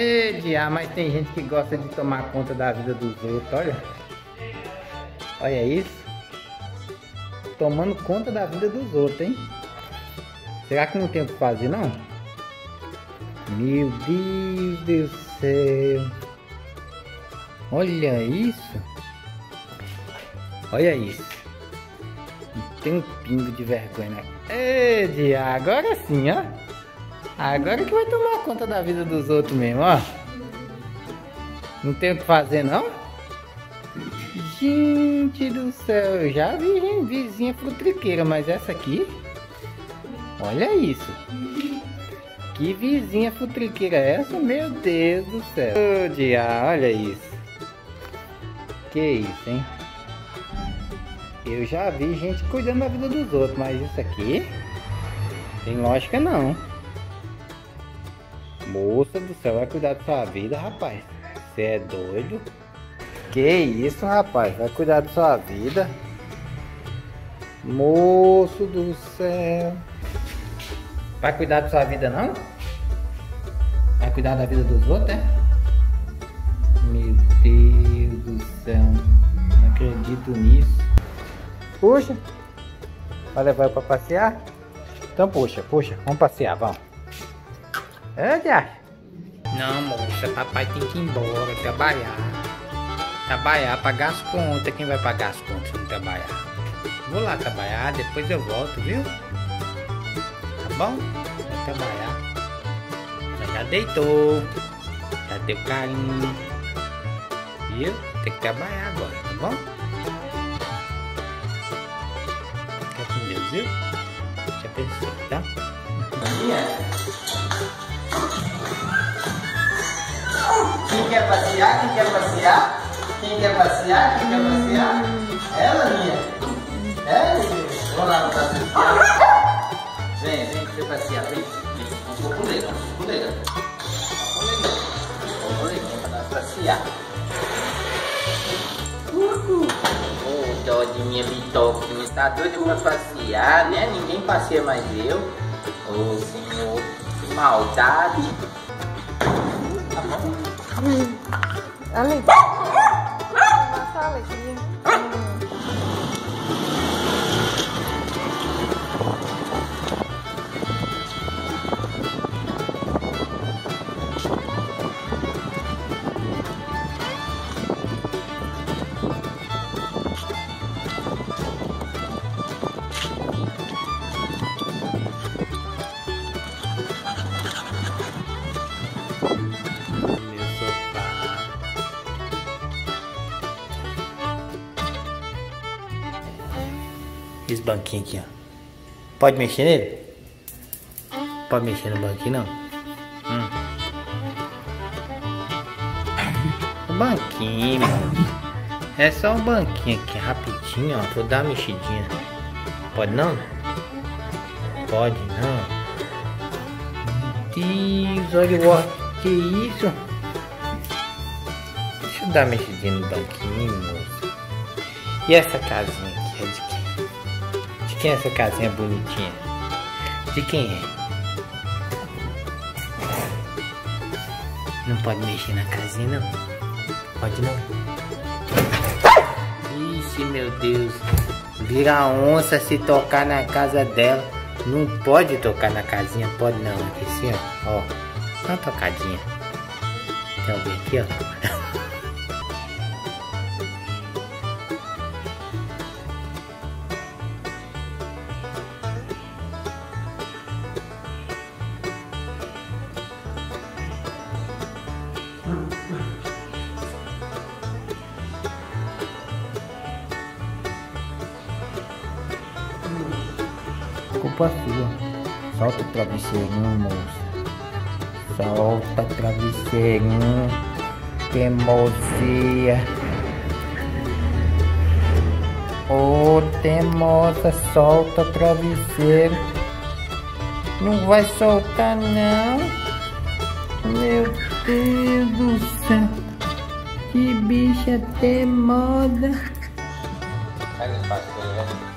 Mas tem gente que gosta de tomar conta da vida dos outros, olha. Olha isso. Tomando conta da vida dos outros, hein? Será que não tem o que fazer, não? Meu Deus do céu. Olha isso. Olha isso. Não tem um pingo de vergonha, né? Agora sim, ó. Agora que vai tomar conta da vida dos outros mesmo, ó. Não tem o que fazer, não? Gente do céu, eu já vi vizinha futriqueira, mas essa aqui... Olha isso. Que vizinha futriqueira é essa? Meu Deus do céu. Olha isso. Que isso, hein? Eu já vi gente cuidando da vida dos outros, mas isso aqui... Tem lógica não. Moça do céu, vai cuidar da sua vida, rapaz. Você é doido? Que isso, rapaz? Vai cuidar da sua vida? Moço do céu. Vai cuidar da sua vida, não? Vai cuidar da vida dos outros, é? Meu Deus do céu. Não acredito nisso. Puxa. Vai levar eu pra passear? Então puxa. Vamos passear, vamos. Não, moça, papai tem que ir embora, trabalhar, pagar as contas. Quem vai pagar as contas se não trabalhar? Vou lá trabalhar, depois eu volto, viu? Tá bom? Vou trabalhar. Já deitou, já deu carinho, viu? Tem que trabalhar agora, tá bom? Fica com Deus, viu? Já pensou, tá? Quem quer passear? Ela, minha. Vamos lá no passear. Vem pra você passear, vem. Vamos pro legal. Vamos pra nós passear. Ô, dó de minha bitoca, que me está doido pra passear, né? Ninguém passeia mais eu. Ô, senhor, que maldade. Tá bom? Ali. Na sala aqui. Esse banquinho aqui, ó. Pode mexer nele? Pode mexer no banquinho, não? O banquinho, mano. É só um banquinho aqui, rapidinho, ó. Vou dar uma mexidinha. Pode não? Pode não. Meu Deus, olha o ó. Que isso? Deixa eu dar uma mexidinha no banquinho, moço. E essa casinha aqui é de quem? De quem é essa casinha bonitinha? De quem é? Não pode mexer na casinha, não? Pode não? Ixi, meu Deus. Vira onça se tocar na casa dela. Não pode tocar na casinha, pode não. Aqui assim, ó. Ó, uma tocadinha. Tem alguém aqui, ó. Culpa sua. Solta o travesseirinho, moça. Solta o travesseirinho. Teimosia. Ô, teimosa, solta o travesseiro. Não vai soltar, não. Meu Deus do céu. Que bicha teimosa. Faz espaço aí, né?